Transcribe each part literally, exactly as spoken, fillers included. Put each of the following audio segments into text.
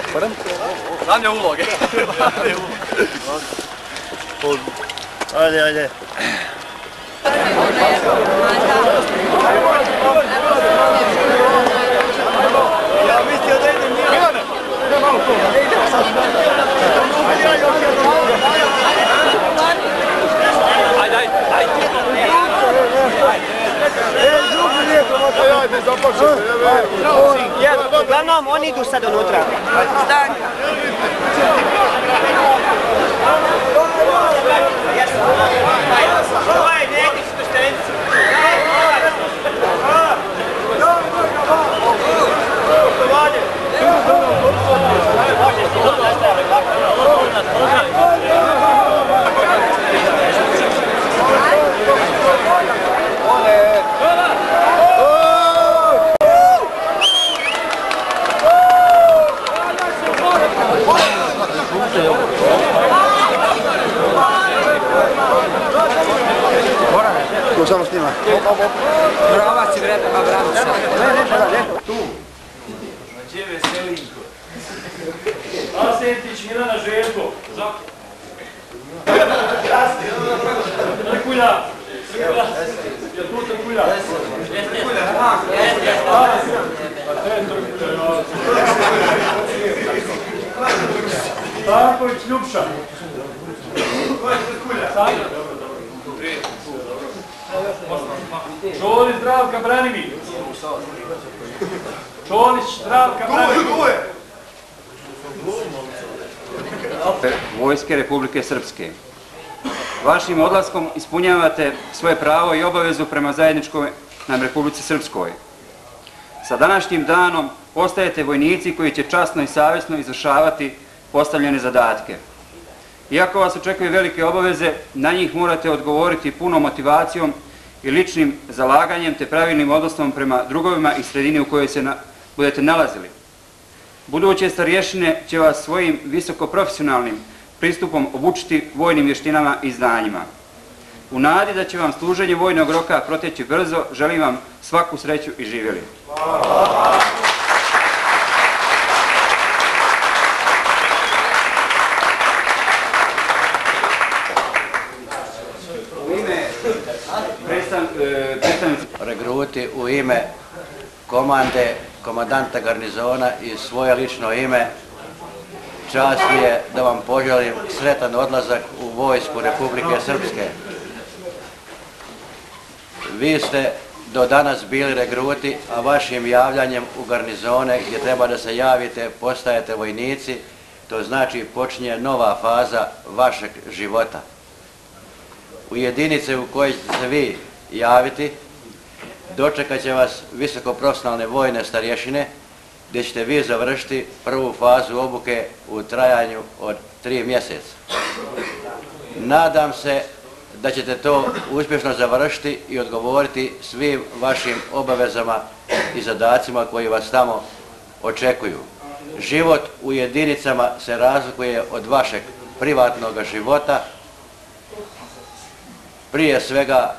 Znam je uloge. Ajde, ajde. Ja mislio da idem nije. Milane! Ne, malo to. Ne idem sad. Ajde, ajde, ajde. E, drugi nije komata. Ajde, ajde, započete. Ja, uglavnom, oni idu sad unutra. Stanka. Ovaj neki štuštenci. Tu samo snima. Prava si vreme, pa vrame se. Ne, ne, sada, ne. Tu. Gdje Veselinko? Asentić, Milana Željko. Žako. Trkulja. Je tu Trkulja? Jeste, jeste. Stanković Ljubša. Čolić Zdravka Branimir. Čolić Zdravka Branimir. Vojske Republike Srpske. Vašim odlaskom ispunjavate svoje pravo i obavezu prema zajedničkoj nam Republici Srpskoj. Sa današnjim danom postajete vojnici koji će časno i savjesno izvršavati postavljene zadatke. Iako vas očekuju velike obaveze, na njih morate odgovoriti punom motivacijom i ličnim zalaganjem te pravilnim odnosom prema drugovima i sredini u kojoj se na, budete nalazili. Buduće starješine će vas svojim visokoprofesionalnim pristupom obučiti vojnim vještinama i znanjima. U nadi da će vam služenje vojnog roka proteći brzo, želim vam svaku sreću i živjeli. U ime predstavnici regruti, u ime komande, komandanta garnizona i svoje lično ime, čast mi je da vam poželim sretan odlazak u vojsku Republike Srpske. Vi ste do danas bili regruti, a vašim javljanjem u garnizone gdje treba da se javite, postajete vojnici, to znači počinje nova faza vašeg života. U jedinice u kojoj ćete se vi javiti, dočekat će vas visokoprofesionalne vojne starješine, gdje ćete vi završiti prvu fazu obuke u trajanju od tri mjeseca. Nadam se da ćete to uspješno završiti i odgovoriti svim vašim obavezama i zadacima koji vas tamo očekuju. Život u jedinicama se razlikuje od vašeg privatnog života, prije svega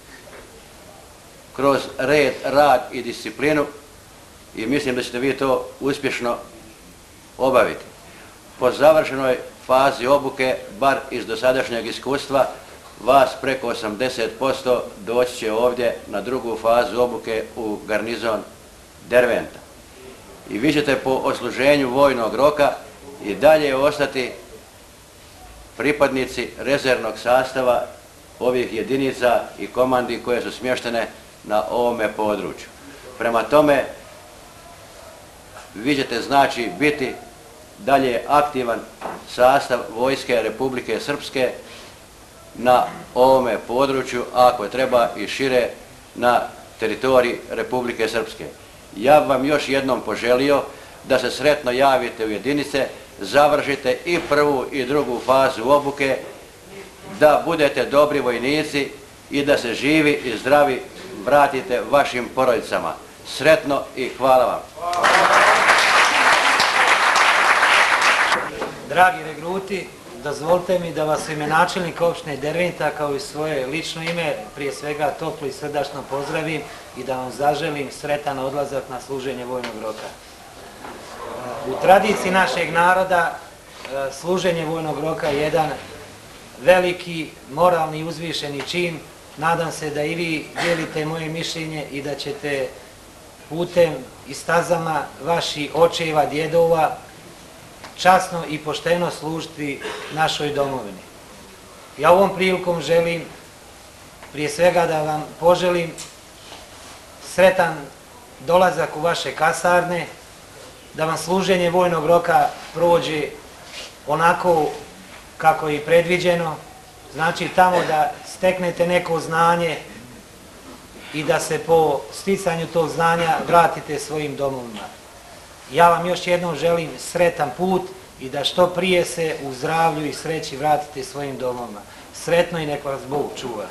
kroz red, rad i disciplinu, i mislim da ćete vi to uspješno obaviti. Po završenoj fazi obuke, bar iz dosadašnjeg iskustva, vas preko osamdeset posto doći će ovdje na drugu fazu obuke u garnizon Derventa. I vi ćete po odsluženju vojnog roka i dalje ostati pripadnici rezervnog sastava ovih jedinica i komandi koje su smještene na ovome području. Prema tome, vi ćete znači biti dalje aktivan sastav Vojske Republike Srpske na ovome području, a ako treba i šire na teritoriji Republike Srpske. Ja bih vam još jednom poželio da se sretno javite u jedinice, završite i prvu i drugu fazu obuke, da budete dobri vojnici i da se živi i zdravi vratite vašim porodicama. Sretno i hvala vam. Dragi regruti, dozvolite mi da vas u ime načelnika opštine Derventa kao i svoje lično ime prije svega toplo i srdačno pozdravim i da vam zaželim sretan odlazak na služenje vojnog roka. U tradiciji našeg naroda služenje vojnog roka je jedan veliki, moralni i uzvišeni čin. Nadam se da i vi dijelite moje mišljenje i da ćete putem i stazama vaših očeva, djedova časno i pošteno služiti našoj domovini. Ja ovom prilikom želim prije svega da vam poželim sretan dolazak u vaše kasarne, da vam služenje vojnog roka prođe onako kako je predviđeno, znači tamo da steknete neko znanje i da se po sticanju tog znanja vratite svojim domovima. Ja vam još jednom želim sretan put i da što prije se u zdravlju i sreći vratite svojim domovima. Sretno i nek vas Bog čuva.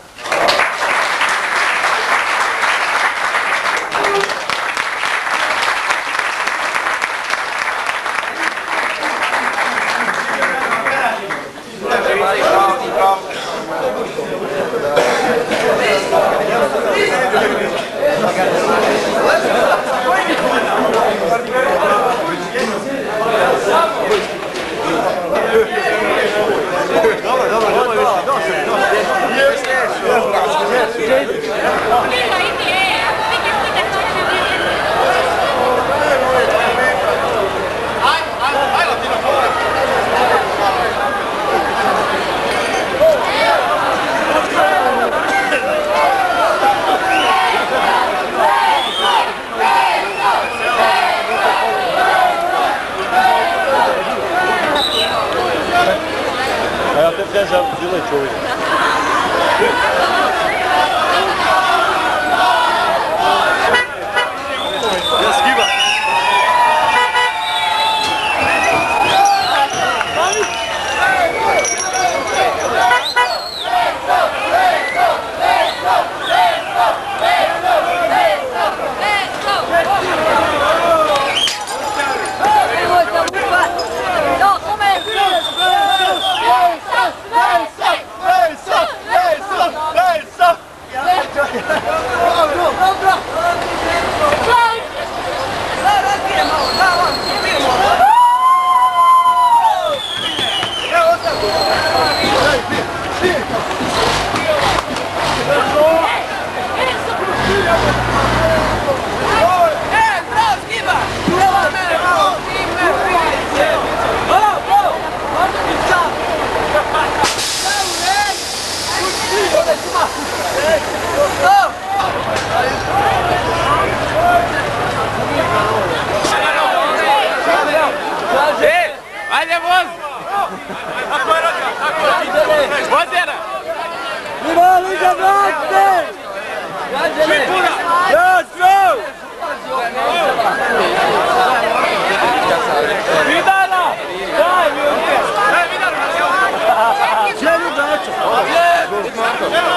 Vidala! Daj,